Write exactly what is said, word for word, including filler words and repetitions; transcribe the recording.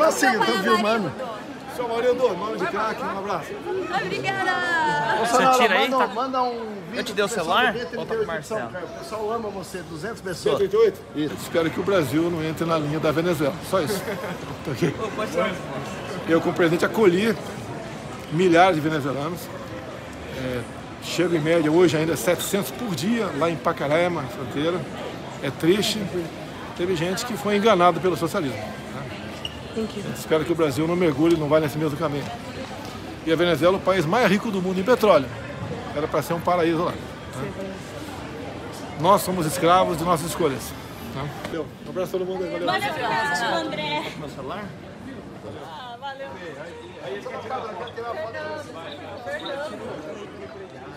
tô assim, eu tô filmando. Seu Marido, nome de craque, um abraço. Obrigada! Você tira aí, manda, tá? manda um vídeo. Eu te dei o celular? Volta pro São, Marcelo. cara, o pessoal ama você, duzentas cento e pessoas. oitenta e oito? Isso. Espero que o Brasil não entre na linha da Venezuela. Só isso. Ok? Eu, como presidente, acolhi milhares de venezuelanos. É, chego em média hoje ainda setecentos por dia lá em Pacaraima, na fronteira. É triste. Teve gente que foi enganado pelo socialismo. Né? Espero que o Brasil não mergulhe, não vá nesse mesmo caminho. E a Venezuela é o país mais rico do mundo em petróleo. Era para ser um paraíso lá. Né? Nós somos escravos de nossas escolhas. Né? Um abraço a todo mundo. Valeu. Valeu, obrigado, André. Meu celular? Ah, valeu. Aí,